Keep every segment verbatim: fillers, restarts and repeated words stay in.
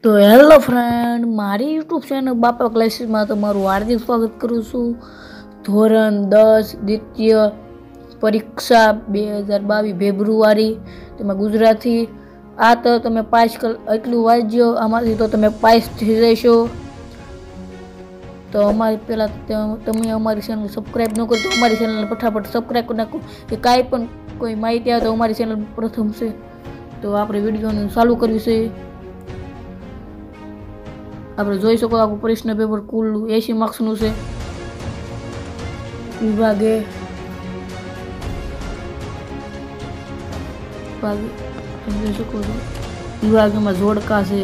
तो hello friend, मारी YouTube channel Bapa classes में तमारू हार्दिक स्वागत करूँ छूं। धोरण दस द्वितीय परीक्षा बे हज़ार बावीस फेब्रुआरी तेमां गुजराती आ तो तमे पास कर एटलुं वांचजो, आमांथी तो तमे पास थई जशो। तो अमारी पहला तमे अमारी चैनल सब्सक्राइब न करो तो अमारी चैनल फटाफट सब्सक्राइब कर नाखो कि कांई पण कोई माहिती आवे तो अमारी चैनल प्रथम छे। तो आपणे विडियोने चालू करवी छे। આપણે જોઈ શકો આખું પ્રશ્ન પેપર કુલ એંસી માર્ક્સનું છે। વિભાગે વિભાગે તમે જોઈ શકો છો વિભાગમાં જોડકા છે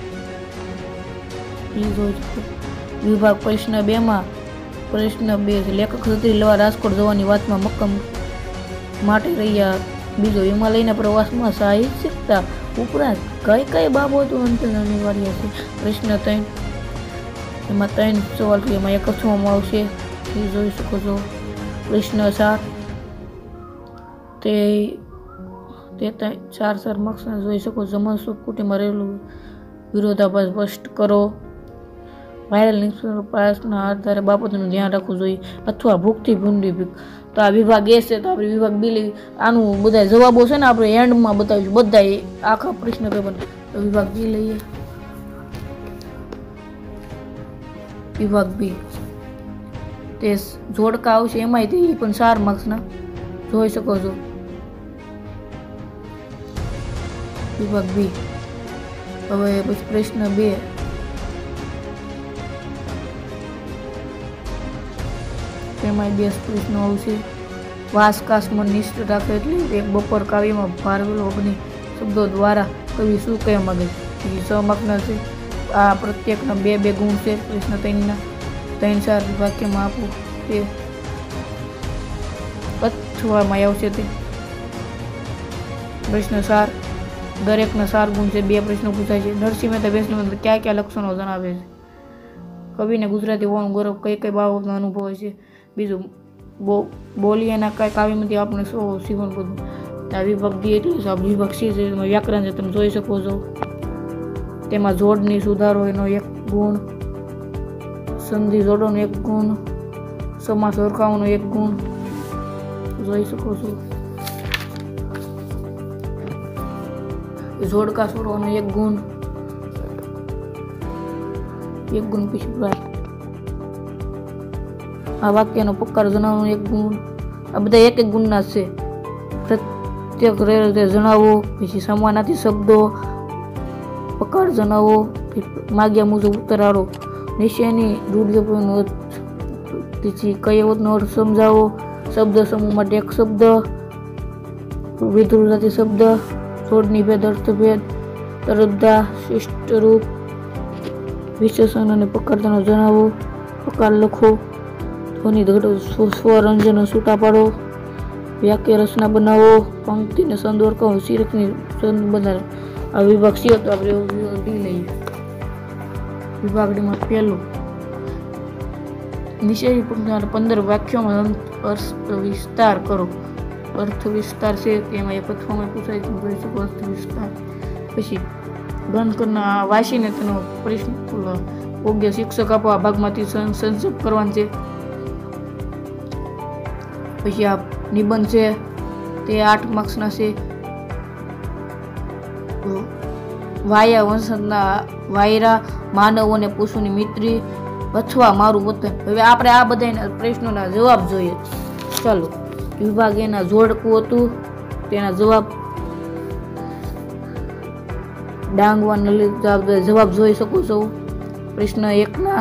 એ જોઈ શકો। વિભાગ પ્રશ્ન બે માં પ્રશ્ન બે છે લેખક છત્રી લેવા રાજકોટ જવાની વાતમાં મક્કમ માટે રહ્યા। બીજો હિમાલયના પ્રવાસમાં સાહિત્યિકતા उपरांत कई कई बाबतों अंतर अनिवार्य है। प्रश्न तीन एम तीन सवाल एक आवशे जोई शको छो। प्रश्न सात ते चार चार मार्क्स जोई शको। समस्या कुटी में रहेलू विरोधाभास स्पष्ट करो। वायरल न्यूज़ पासना आधारे बाबतों ध्यान रखવું જોઈએ अथवा भूखથી ભૂંડી ભીખ। तो आ विभाग ए है तो आप विभाग बी ली आनु बधा जवाबों से आप एंड में बतावीशुं बधा आखा प्रश्न पेपर। तो विभाग बी लईए। विभाग बी ते जोड़का आवशे एमांय ते ई पण चार मार्क्स ना जोई शको छो। विभाग बी हवे पछी प्रश्न बे प्रश्न आवशे। वासकाश मन निष्ठ राखे एटले एक बपोर काव्य में भारवेलो अग्नि शब्दों द्वारा कवि शू कहेवा मांगे छे। छ मार्क्सना छे। आ प्रत्येकना बे बे गुण छे। प्रश्न तीनना तीन चार वाक्यमां आपो ते अथवामां आवशे ते। प्रश्न चार दरेकना चार गुण छे। बे प्रश्न पूछाय छे। नरसिंह मेहता वैष्णव क्या क्या लक्षणों जणावे छे। कविने गुजराती होવાનું गौरव कई कई बाबतनो अनुभव छे। बीजू बो बोलियाना कई काव्यमांथी आपणे शो सीवण पद्धति। आ विभाग बी एटले ज विभाग सी जे व्याकरण जे तमे जोई शको छो। तेमां जोडनी सुधारो एनो एक गुण, संधि जोडोनो एक गुण, समास ओळखावવાનો एक गुण जोई शको छो। जोडका सोडવાનો एक गुण एक गुण पीछे आ वाक्यनो प्रकार जणावવાનો एक गुण। आ बधा एक एक गुणना छे। प्रत्येक રીતે જણાવો પછી સમાનાર્થી શબ્દો પ્રકાર જણાવો માગ્યા મુજબ ઉત્તર આવો। નિશ્ચયની રૂઢિઓનો અર્થ પછી કયોનો અર્થ સમજાવો। શબ્દ સમૂહ માટે એક શબ્દ વિધુરાતી શબ્દ જોડની ભેદ અર્થભેદ તરદ્દા શિષ્ટ રૂપ विशेषण और प्रकार जणावो। प्रकार लखो। ध्वनि स्वरंजन छूटा पाड़ो। वाक्य रचना बनावो। पंक्ति ने संदर्भ कहो। शीर्षक ने संदर्भ बनावो। आ विभाग सी तो आपणे विभाग डी लईए। विभाग डी में पहलू निश्चय पंदर वाक्यों में अर्थ विस्तार करो। अर्थ विस्तार से एमां एक अथवामां पूछाय तो जोई शको अर्थ विस्तार। पछी बंध करना वाँचीने तेनो प्रश्न योग्य शिक्षक आपो आ भागमांथी संक्षेप करवानो छे। पछी आ निबंध छे ते आठ मार्क्सना छे। वाया वंशजना वायरा मानवोने पशुनी मित्री अथवा मारू वतन। हवे आपणे आ बधायना प्रश्नोना जवाब जोईए। चलो विभाग एना जोडकुं हतुं तेना जवाब डांगवाना जवाब जवाब जोई शको छो। प्रश्न एक ना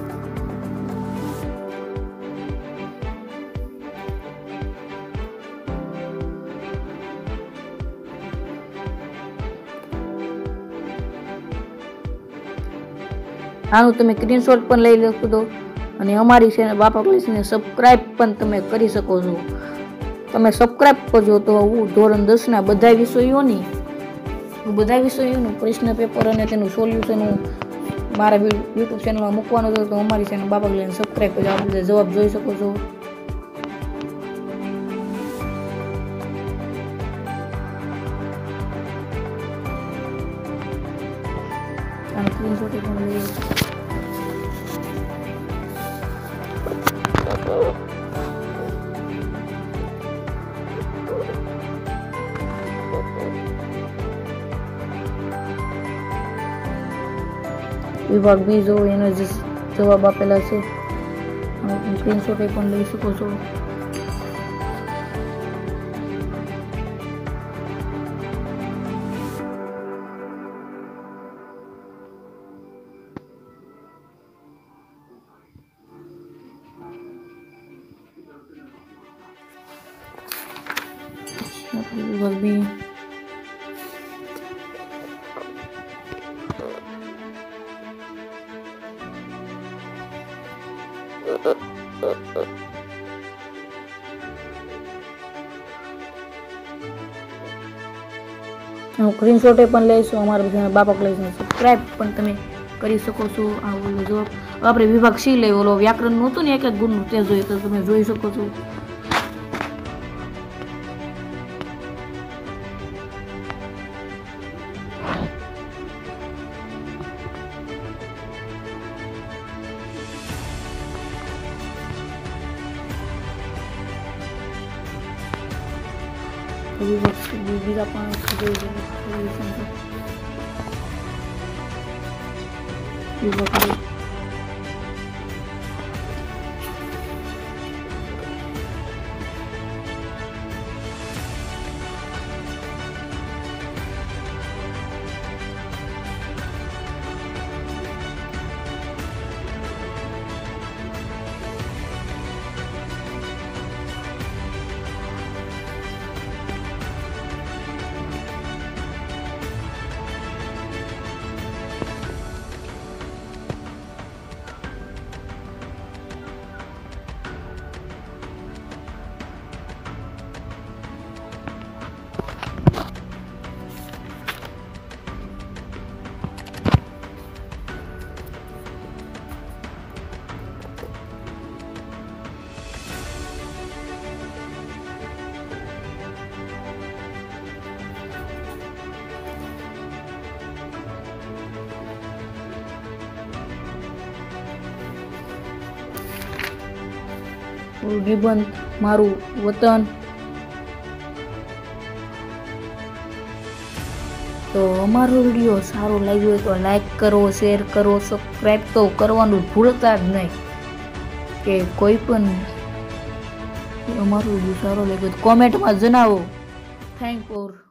आनु तमे स्क्रीनशॉट पण लई શકો અને અમારી ચેનલ બાપા ક્લાસને સબસ્ક્રાઇબ પણ તમે કરી શકો છો। તમે સબસ્ક્રાઇબ કરજો તો ધોરણ દસ ના બધા વિષયોની બધા વિષયોનું પ્રશ્ન પેપર અને તેનું સોલ્યુશન મારા યુટ્યુબ ચેનલમાં મૂકવાનો હતો। તો અમારી ચેનલ બાપા ક્લાસને સબસ્ક્રાઇબ કરજો। આપણે જવાબ જોઈ શકો છો। સ્ક્રીનશોટ એ પણ લઈએ. વિભાગ બી જો એનો જ જવાબ આપેલા છે. સ્ક્રીનશોટ એ પણ લઈ શકો છો. વિભાગ બી સ્ક્રીનશોટ એ પણ લઈશું. અમારા બધાના બાપક લઈશું. સબસ્ક્રાઈબ પણ તમે કરી શકો છો. આ ઓલો જો આપણે વિભાગ સી લઈ ઓલો વ્યાકરણ નહોતું ને એક એક ગુણનું તે જોઈએ તો તમે જોઈ શકો છો. બીજા પણ જોઈ શકો. નિબંધ મારું વતન. તો અમારો વિડીયો સારો લાગ્યો હોય તો લાઈક કરો, શેર કરો, સબસ્ક્રાઈબ તો કરવાનું ભૂલતા જ નહીં. કે કોઈ પણ અમારો વિડીયો સારો લાગ્યો તો કોમેન્ટમાં જણાવો. Thank four